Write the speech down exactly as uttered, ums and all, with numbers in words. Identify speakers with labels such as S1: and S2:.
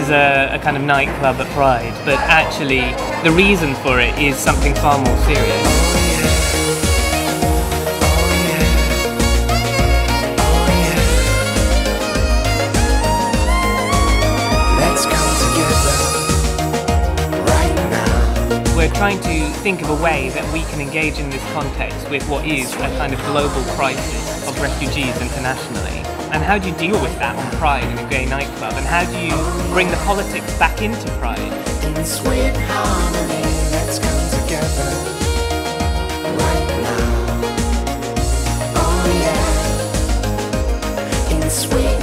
S1: as a, a kind of nightclub at Pride, but actually the reason for it is something far more serious. We're trying to think of a way that we can engage in this context with what is a kind of global crisis of refugees internationally. And how do you deal with that on Pride in a gay nightclub? And how do you bring the politics back into Pride?
S2: In sweet harmony, let's come together right now. Oh yeah. In sweet